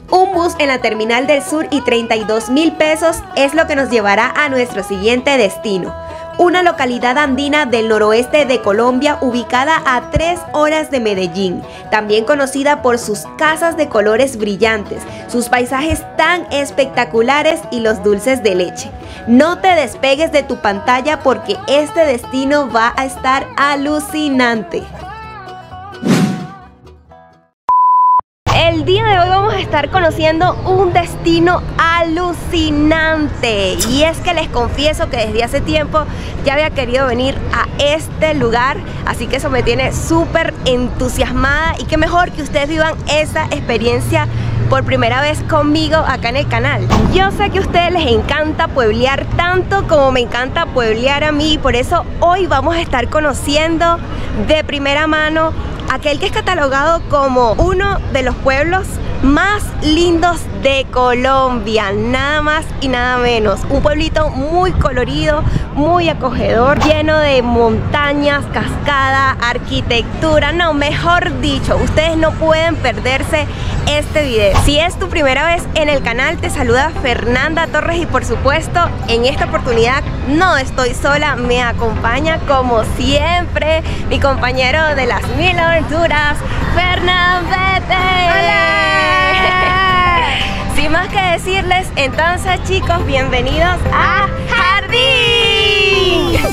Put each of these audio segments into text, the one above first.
Un bus en la Terminal del Sur y 32.000 pesos es lo que nos llevará a nuestro siguiente destino. Una localidad andina del noroeste de Colombia ubicada a 3 horas de Medellín, también conocida por sus casas de colores brillantes, sus paisajes tan espectaculares y los dulces de leche. No te despegues de tu pantalla porque este destino va a estar alucinante. El día de hoy vamos a estar conociendo un destino alucinante y es que les confieso que desde hace tiempo ya había querido venir a este lugar, así que eso me tiene súper entusiasmada y qué mejor que ustedes vivan esa experiencia por primera vez conmigo acá en el canal. Yo sé que a ustedes les encanta pueblear tanto como me encanta pueblear a mí, por eso hoy vamos a estar conociendo de primera mano aquel que es catalogado como uno de los pueblos más lindos de Colombia, nada más y nada menos. Un pueblito muy colorido, muy acogedor, lleno de montañas, cascada, arquitectura, no, mejor dicho, ustedes no pueden perderse este video. Si es tu primera vez en el canal, te saluda Fernanda Torres y por supuesto, en esta oportunidad no estoy sola, me acompaña como siempre mi compañero de las 1000 aventuras, Fernandete. ¡Hola! Sin más que decirles, entonces chicos, bienvenidos a Jardín.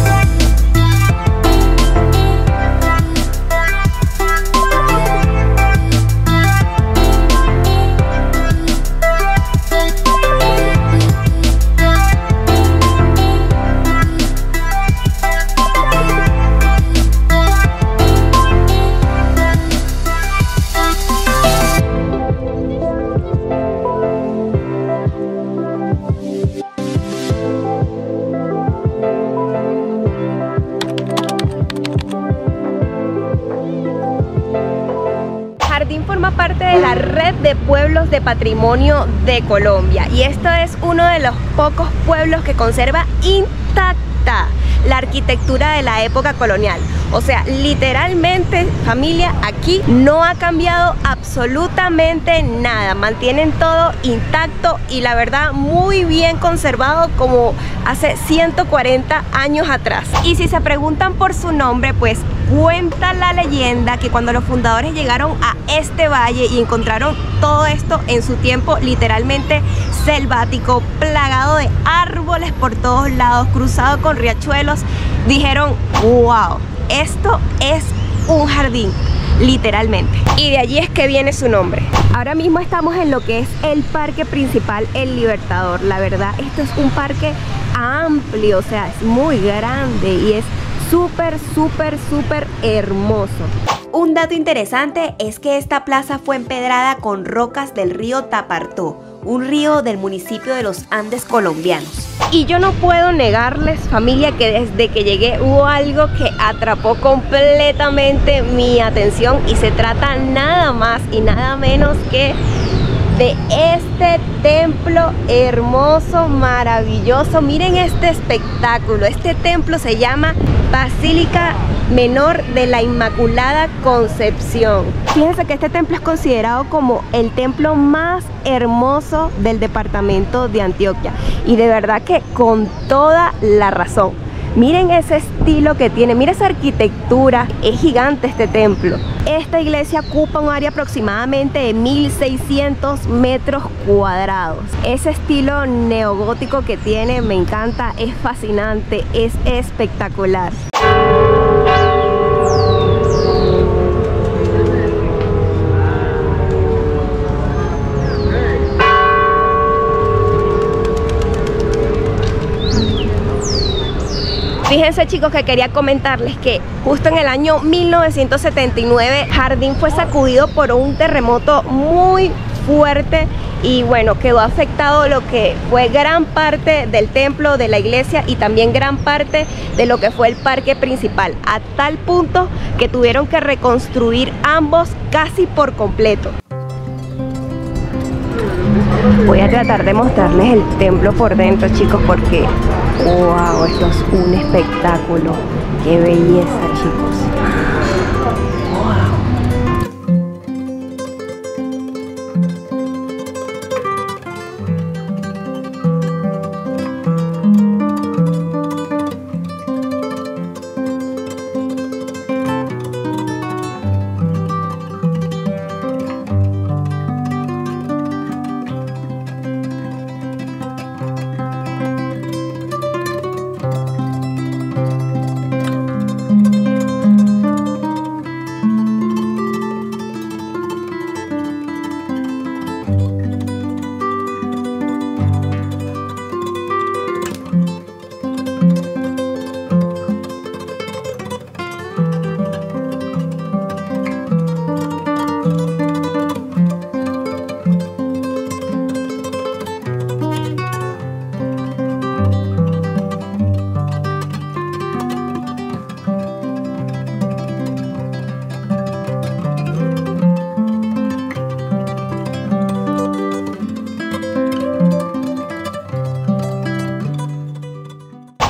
Forma parte de la red de pueblos de patrimonio de Colombia y esto es uno de los pocos pueblos que conserva intacta la arquitectura de la época colonial. O sea, literalmente, familia, aquí no ha cambiado absolutamente nada, mantienen todo intacto y la verdad muy bien conservado como hace 140 años atrás. Y si se preguntan por su nombre, pues cuenta la leyenda que cuando los fundadores llegaron a este valle y encontraron todo esto en su tiempo literalmente selvático, plagado de árboles por todos lados, cruzado con riachuelos, dijeron, wow, esto es un jardín, literalmente. Y de allí es que viene su nombre. Ahora mismo estamos en lo que es el parque principal El Libertador. La verdad, esto es un parque amplio, o sea, es muy grande y es súper hermoso. Un dato interesante es que esta plaza fue empedrada con rocas del río Tapartó, un río del municipio de los Andes colombianos. Y yo no puedo negarles, familia, que desde que llegué hubo algo que atrapó completamente mi atención y se trata nada más y nada menos que de este templo hermoso, maravilloso. Miren este espectáculo. Este templo se llama Basílica Menor de la Inmaculada Concepción. Fíjense que este templo es considerado como el templo más hermoso del departamento de Antioquia y de verdad que con toda la razón. Miren ese estilo que tiene, miren esa arquitectura, es gigante este templo. Esta iglesia ocupa un área aproximadamente de 1600 metros cuadrados. Ese estilo neogótico que tiene me encanta, es fascinante, es espectacular. Fíjense chicos que quería comentarles que justo en el año 1979 Jardín fue sacudido por un terremoto muy fuerte y bueno, quedó afectado lo que fue gran parte del templo, de la iglesia y también gran parte de lo que fue el parque principal, a tal punto que tuvieron que reconstruir ambos casi por completo. Voy a tratar de mostrarles el templo por dentro, chicos, porque wow, esto es un espectáculo. Qué belleza, chicos. Wow.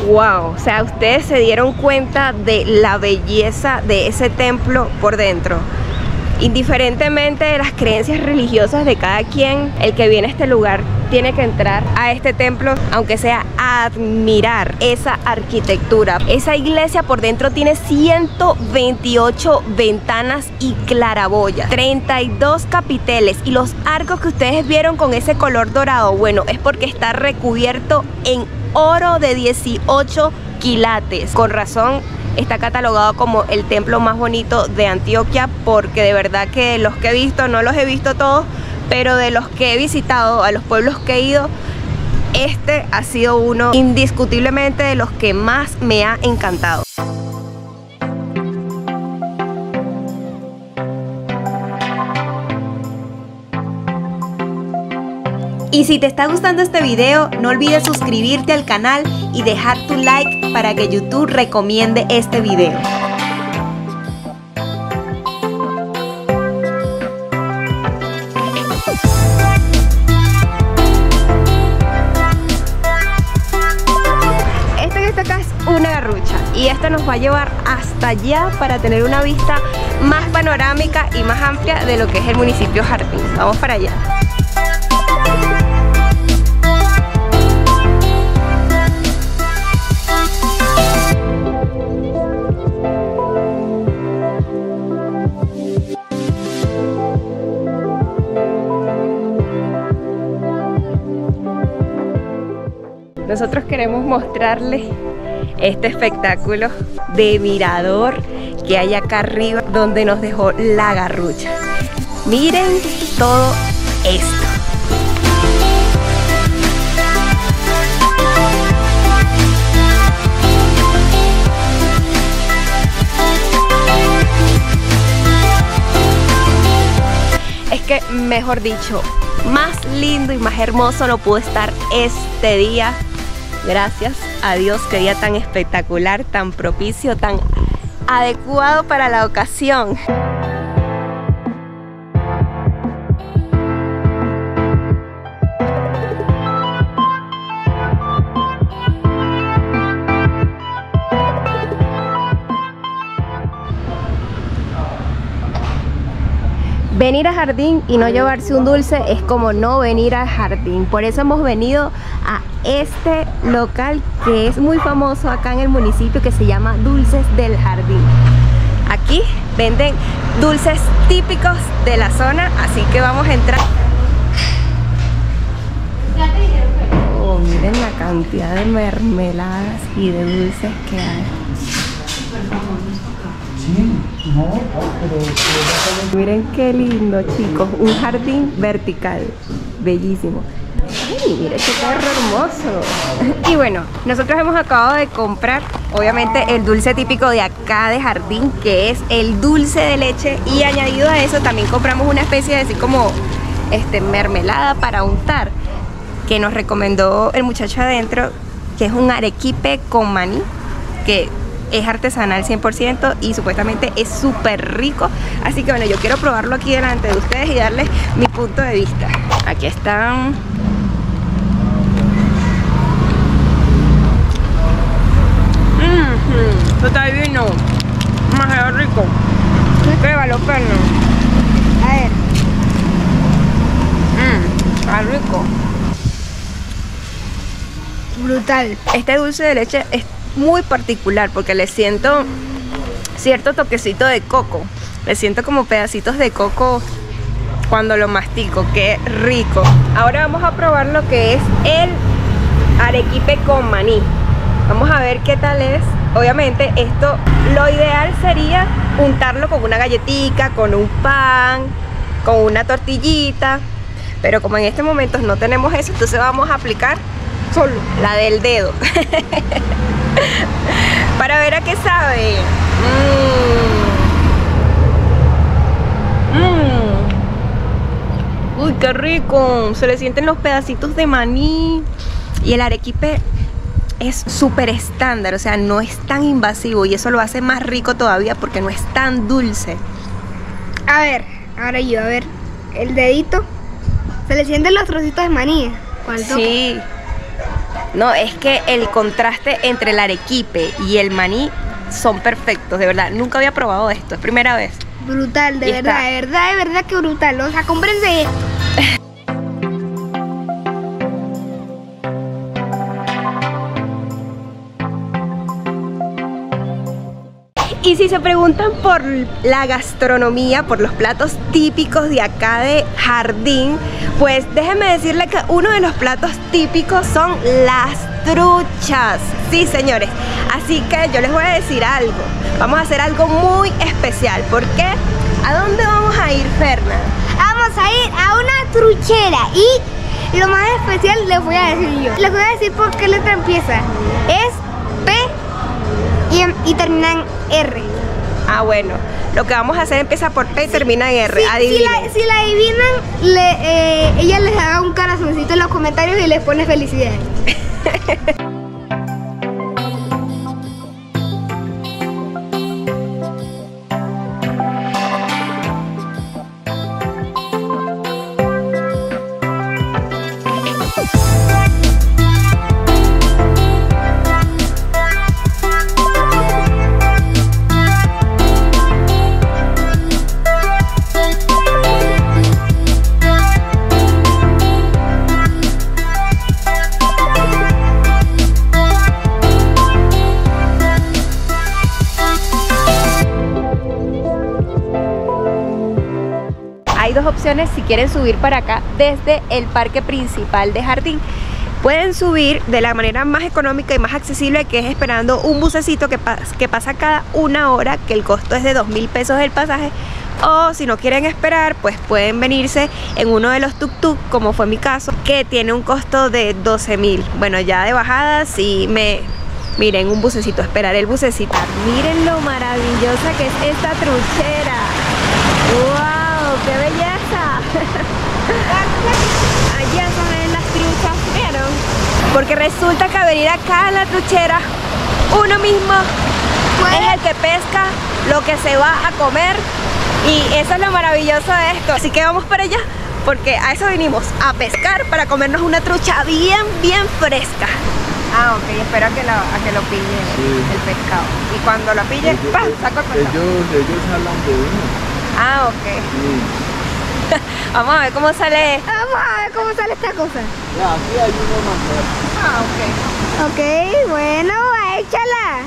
Wow, o sea, ustedes se dieron cuenta de la belleza de ese templo por dentro. Indiferentemente de las creencias religiosas de cada quien, el que viene a este lugar tiene que entrar a este templo, aunque sea a admirar esa arquitectura. Esa iglesia por dentro tiene 128 ventanas y claraboyas, 32 capiteles, y los arcos que ustedes vieron con ese color dorado, bueno, es porque está recubierto en oro de 18 quilates. Con razón está catalogado como el templo más bonito de Antioquia, porque de verdad que los que he visto, no los he visto todos, pero de los que he visitado, a los pueblos que he ido, este ha sido uno indiscutiblemente de los que más me ha encantado. Y si te está gustando este video, no olvides suscribirte al canal y dejar tu like para que YouTube recomiende este video. Esto que está acá es una garrucha y esto nos va a llevar hasta allá para tener una vista más panorámica y más amplia de lo que es el municipio Jardín. Vamos para allá. Nosotros queremos mostrarles este espectáculo de mirador que hay acá arriba donde nos dejó la garrucha. Miren todo esto. Es que, mejor dicho, más lindo y más hermoso no pudo estar este día. Gracias a Dios, qué día tan espectacular, tan propicio, tan adecuado para la ocasión. Venir a Jardín y no llevarse un dulce es como no venir al Jardín. Por eso hemos venido a este local que es muy famoso acá en el municipio, que se llama Dulces del Jardín. Aquí venden dulces típicos de la zona, así que vamos a entrar. Oh, miren la cantidad de mermeladas y de dulces que hay. Miren qué lindo, chicos, un jardín vertical, bellísimo. Ay, miren qué perro hermoso. Y bueno, nosotros hemos acabado de comprar, obviamente, el dulce típico de acá de Jardín, que es el dulce de leche, y añadido a eso también compramos una especie de así como mermelada para untar, que nos recomendó el muchacho adentro, que es un arequipe con maní, que es artesanal 100% y supuestamente es súper rico. Así que bueno, yo quiero probarlo aquí delante de ustedes y darles mi punto de vista. Aquí están. Está divino, demasiado rico. Pruébalo, perno. A ver. Está rico. Brutal. Este dulce de leche es muy particular porque le siento cierto toquecito de coco. Le siento como pedacitos de coco cuando lo mastico. ¡Qué rico! Ahora vamos a probar lo que es el arequipe con maní. Vamos a ver qué tal es. Obviamente esto, lo ideal sería untarlo con una galletita, con un pan, con una tortillita, pero como en este momento no tenemos eso, entonces vamos a aplicar solo la del dedo para ver a qué sabe. Uy, qué rico. Se le sienten los pedacitos de maní. Y el arequipe es súper estándar, o sea, no es tan invasivo, y eso lo hace más rico todavía porque no es tan dulce. A ver, ahora yo, a ver, el dedito. Se le sienten los trocitos de maní. Sí. No, es que el contraste entre el arequipe y el maní son perfectos, de verdad. Nunca había probado esto, es primera vez. Brutal, de verdad que brutal. O sea, cómprense. Y si se preguntan por la gastronomía, por los platos típicos de acá de Jardín, pues déjenme decirle que uno de los platos típicos son las truchas. Sí, señores. Así que yo les voy a decir algo. Vamos a hacer algo muy especial. ¿Por qué? ¿A dónde vamos a ir, Ferna? Vamos a ir a una truchera y lo más especial les voy a decir yo. Les voy a decir por qué letra empieza. Es P y termina en R. Ah, bueno. Lo que vamos a hacer empieza por P y termina en R. Adivinen. Si la adivinan, ella les haga un corazoncito en los comentarios y les pone felicidades. Hay dos opciones si quieren subir para acá desde el parque principal de Jardín. Pueden subir de la manera más económica y más accesible, que es esperando un bucecito que pasa cada 1 hora, que el costo es de 2.000 pesos el pasaje. O si no quieren esperar, pues pueden venirse en uno de los tuk-tuk, como fue mi caso, que tiene un costo de 12.000. Bueno, ya de bajada, sí miren, un bucecito, esperar el bucecito. Miren lo maravillosa que es esta truchera. ¡Wow! ¡Qué belleza! Allá se ven las truchas, ¿vieron? Porque resulta que venir acá a la truchera, uno mismo es el que pesca lo que se va a comer. Y eso es lo maravilloso de esto. Así que vamos para allá, porque a eso vinimos, a pescar para comernos una trucha bien fresca. Ah, ok, espero a que lo pille el pescado. Y cuando lo pille, ¡pam!, saco el pescado. Ellos hablan de uno. Ah, ok. Sí. Vamos a ver cómo sale. Vamos a ver cómo sale esta cosa. Ya, aquí hay uno más. Ah, ok. Ok, bueno, échala.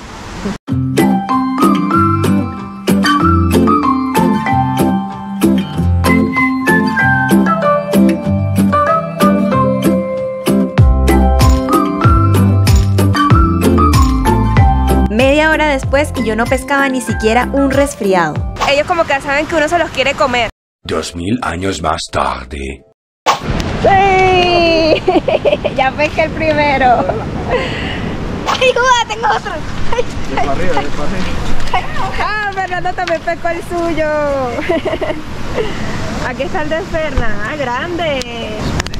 Media hora después y yo no pescaba ni siquiera un resfriado. Ellos como que saben que uno se los quiere comer. 2000 años más tarde. ¡Sí! Ya pesqué el primero. ¡Ayuda! Tengo otro. De para arriba, de para arriba. Ah, Fernando también pescó el suyo. Aquí está el de Ferna. Ah, grande.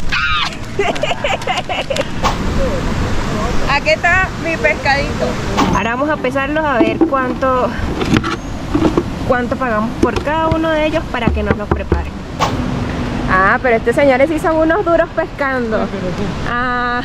Aquí está mi pescadito. Ahora vamos a pesarlos a ver cuánto pagamos por cada uno de ellos para que nos los preparen. Ah, pero estos señores sí son unos duros pescando. Ah,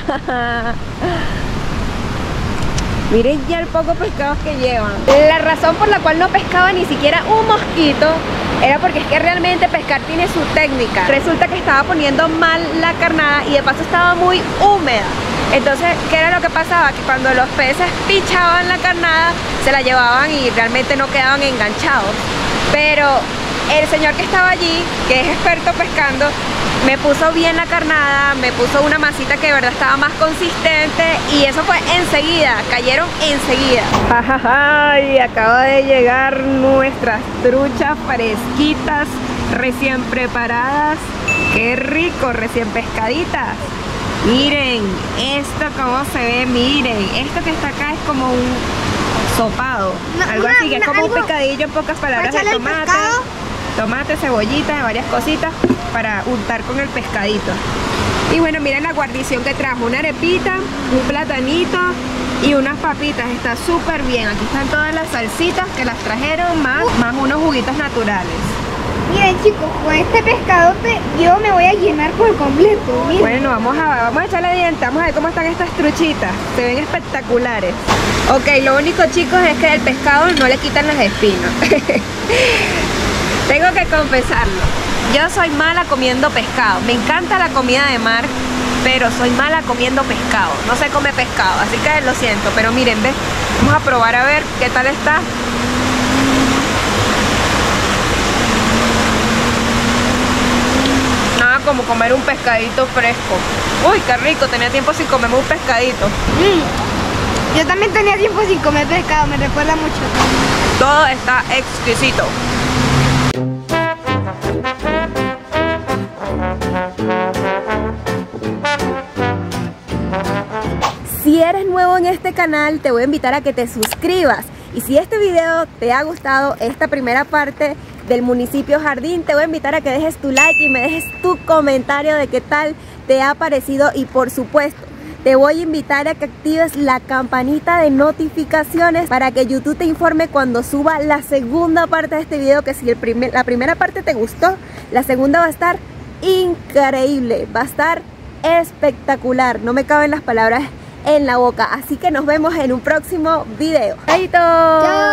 miren ya el poco pescados que llevan. La razón por la cual no pescaba ni siquiera un mosquito era porque es que realmente pescar tiene su técnica. Resulta que estaba poniendo mal la carnada y de paso estaba muy húmeda. Entonces, ¿qué era lo que pasaba? Que cuando los peces pichaban la carnada, se la llevaban y realmente no quedaban enganchados. Pero el señor que estaba allí, que es experto pescando, me puso bien la carnada, me puso una masita que de verdad estaba más consistente y eso fue enseguida, cayeron enseguida. Ay, acaba de llegar nuestras truchas fresquitas, recién preparadas. Qué rico, recién pescaditas. Miren, esto como se ve, miren, esto que está acá es como un sopado, algo así, que es como un picadillo en pocas palabras de tomate, cebollita, varias cositas para untar con el pescadito. Y bueno, miren la guarnición que trajo, una arepita, un platanito y unas papitas, está súper bien. Aquí están todas las salsitas que las trajeron, más unos juguitos naturales. Miren chicos, con este pescadote yo me voy a llenar por completo. Miren. Bueno, vamos a echarle diente, vamos a ver cómo están estas truchitas. Se ven espectaculares. Ok, lo único chicos es que el pescado no le quitan las espinas. Tengo que confesarlo. Yo soy mala comiendo pescado. Me encanta la comida de mar, pero soy mala comiendo pescado. No sé comer pescado, así que lo siento. Pero miren, ¿ves? Vamos a probar a ver qué tal está. Nada como comer un pescadito fresco. Uy, qué rico, tenía tiempo sin comerme un pescadito. Yo también tenía tiempo sin comer pescado, me recuerda mucho. Todo está exquisito. Si eres nuevo en este canal, te voy a invitar a que te suscribas. Y si este video te ha gustado, esta primera parte del municipio Jardín, te voy a invitar a que dejes tu like y me dejes tu comentario de qué tal te ha parecido. Y por supuesto, te voy a invitar a que actives la campanita de notificaciones para que YouTube te informe cuando suba la segunda parte de este video. Que si la primera parte te gustó, la segunda va a estar increíble, va a estar espectacular. No me caben las palabras en la boca. Así que nos vemos en un próximo video. ¡Chaito! ¡Chao!